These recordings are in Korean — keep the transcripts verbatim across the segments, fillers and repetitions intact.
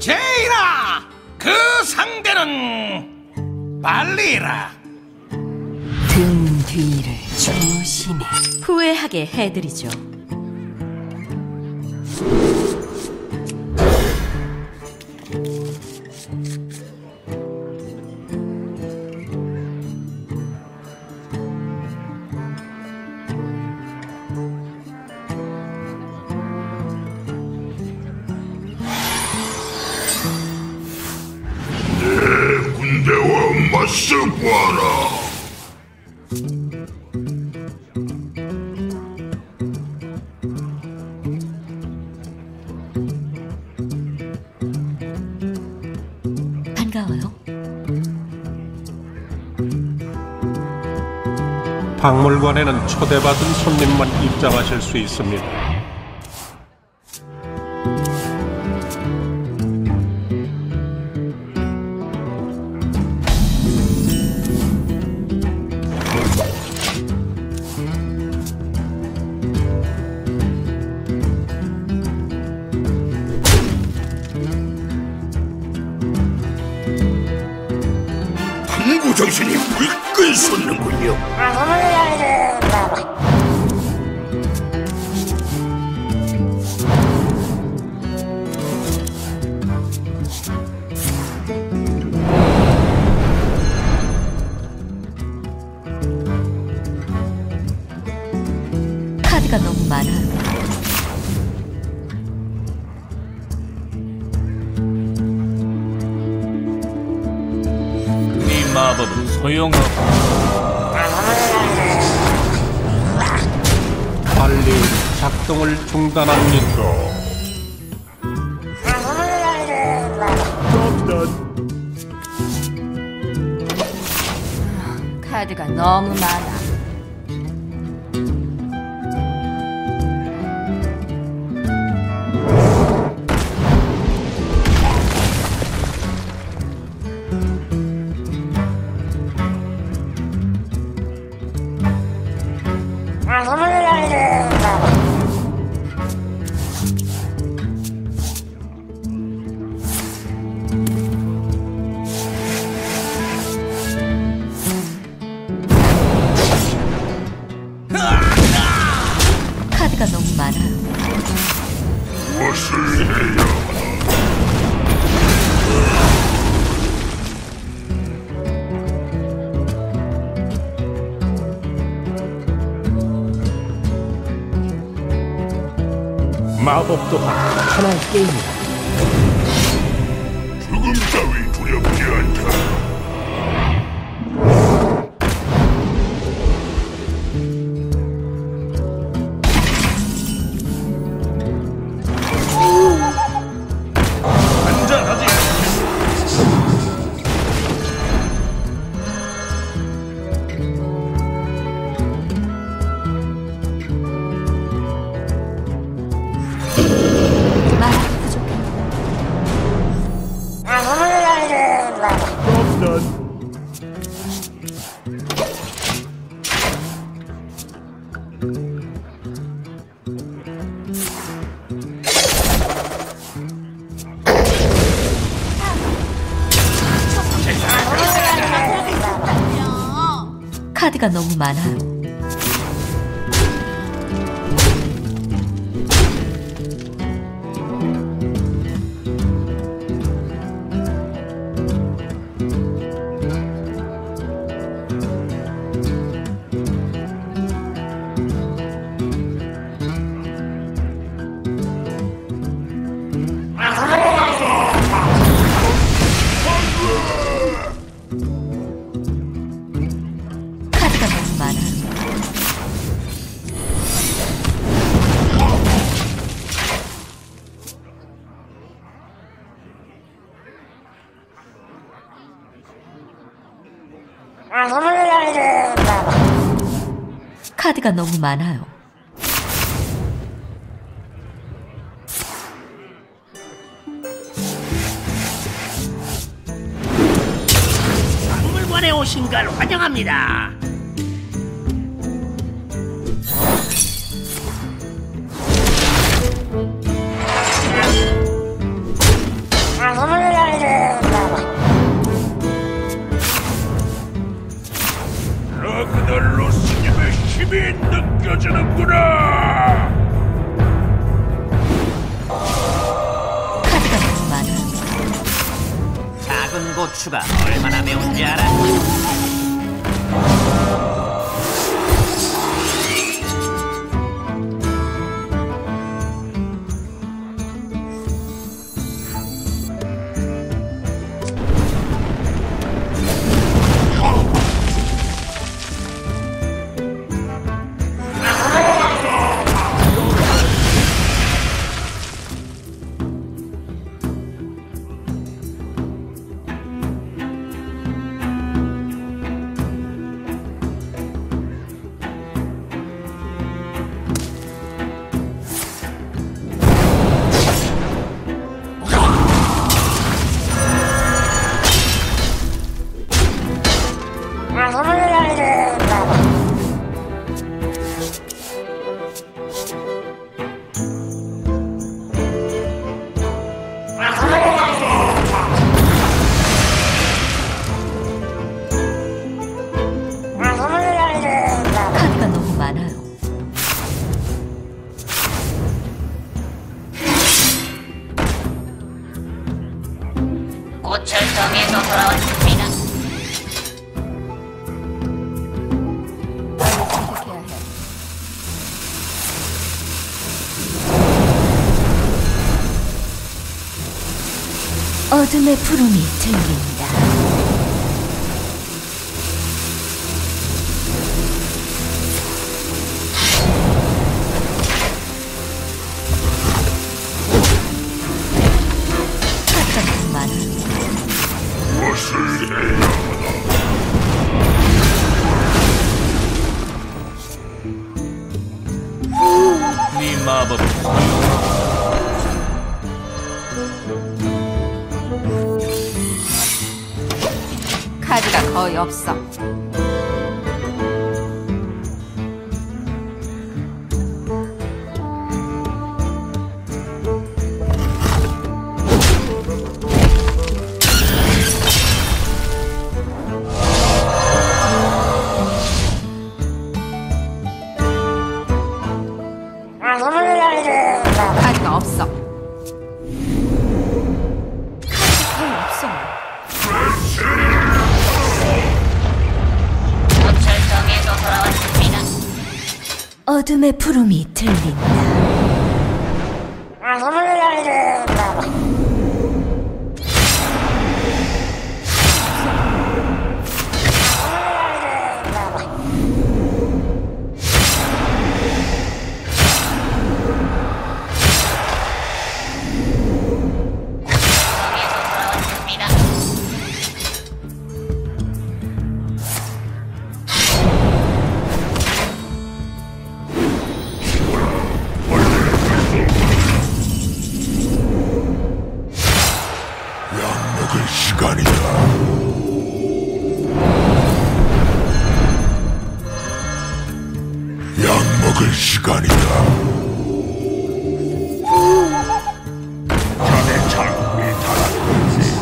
제이라, 그 상대는 발리라. 등 뒤를 조심해. 후회하게 해드리죠. 군대와 맞서봐라. 반가워요. 박물관에는 초대받은 손님만 입장하실 수 있습니다. 탐구 정신이 물끈 솟는군요. 카드가 너무 많아요. 이 마법은 소용없고. 빨리 작동을 중단합니다. 카드가 너무 많아. 카드가 너무 많아요. 무엇을 해야 마법 또한 하나의 게임이다. 죽음 따위 두렵지 않다. 안전하지. 말이 부족해. 카드가 너무 많아요. 카드가 너무 많아요. 카드가 너무 많아요. 박물관에 오신 걸 환영합니다. 고추가 얼마나 매운지 알아? 카드가 너무 많아요. 고철성에서 돌아왔습니다. 선택해야 해. 어둠의 푸름이 들린다. 카드가 너무 많아요. 무엇을 해야 하나? 네 마법은 소용없다. 카드가 거의 없어. 카드가 없어. 카드가 거의 없어. 고철성에서 돌아왔습니다. 어둠의 푸름이 들린다. 먹을 시간이다. 약 먹을 시간이다. 자네 장군이 달아났지.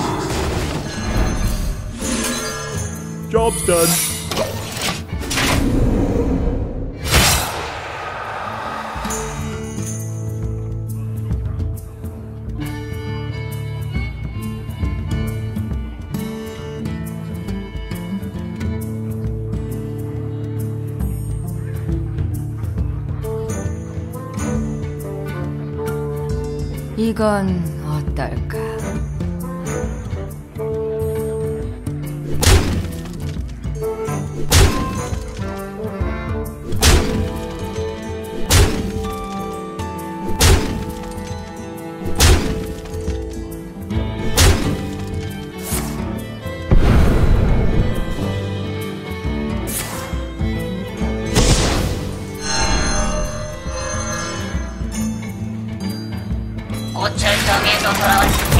Job's done. 이건 어떨까? 고철성에서 돌아왔습니다.